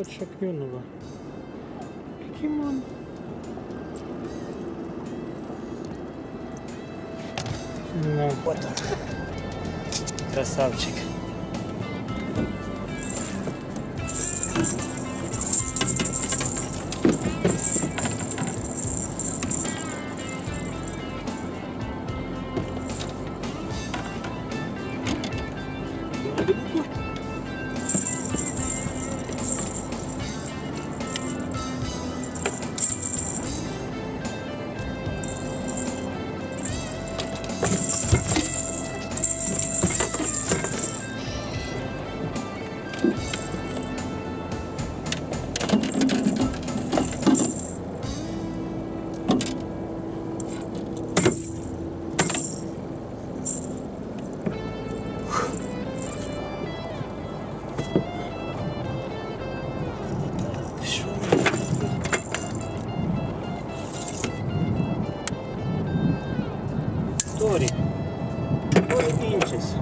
що клюнуло. Покемон. Ну. Вот он. Красавчик. Торі. Торі інчес.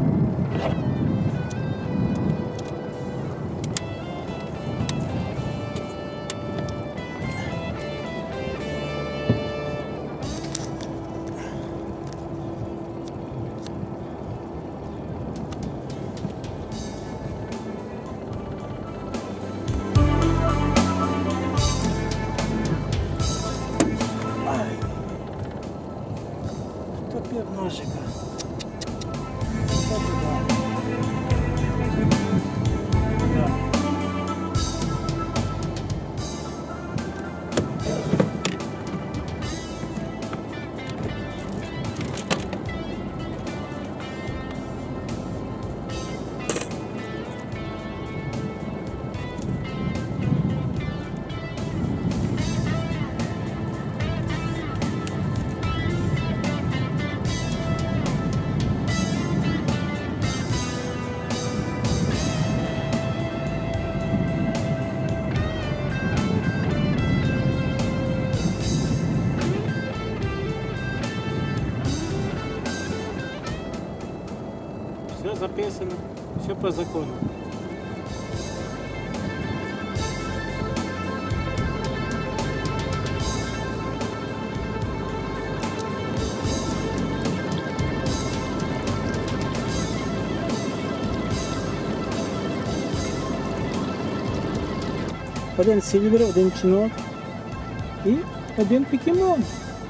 Топив ножика. Все записано, все по закону. Один сильвер, один чинок і один покемон.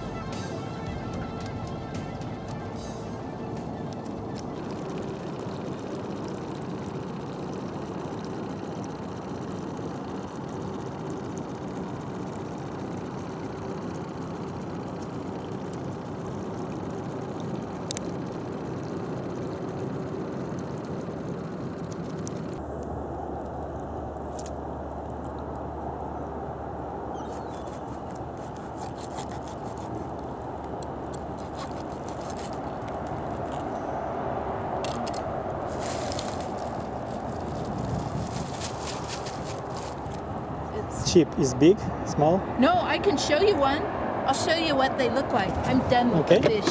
Chip is big, small. No, I can show you one. I'll show you what they look like. I'm done with Okay. the fish.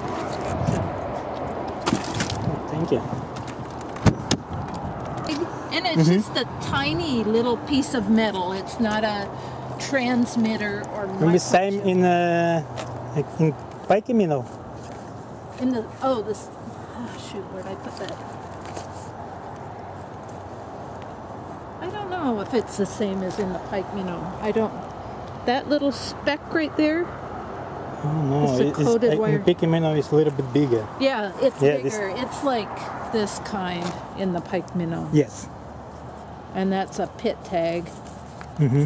Thank you. And it's just a tiny little piece of metal. It's not a transmitter or Will be same in pike minnow. in the this shoot, where'd I put that? I don't know if it's the same as in the pike minnow. I don't. That little speck right there. Oh no, It's a coated wire. in pike minnow is a little bit bigger. Yeah, it's Yeah, bigger. It's like this kind in the pike minnow. Yes. And that's a pit tag. Mm-hmm.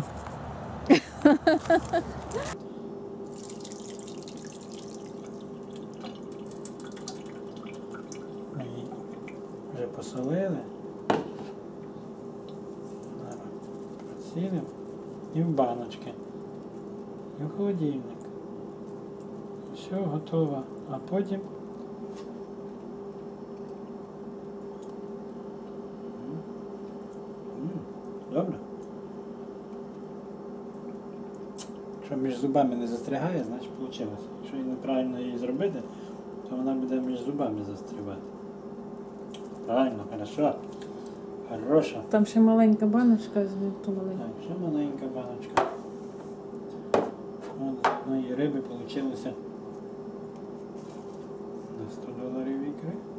Вже посолили. Зараз прицілимо і в баночки, і в холодильник. Все готово. А потім добре. Якщо між зубами не застрягає, значить вийшло. Якщо неправильно її зробити, то вона буде між зубами застрягати. Правильно, хорошо. Хороша. Там ще маленька баночка, з ту маленьку. Так, ще маленька баночка. От, з одної риби вийшло на $100 ікри.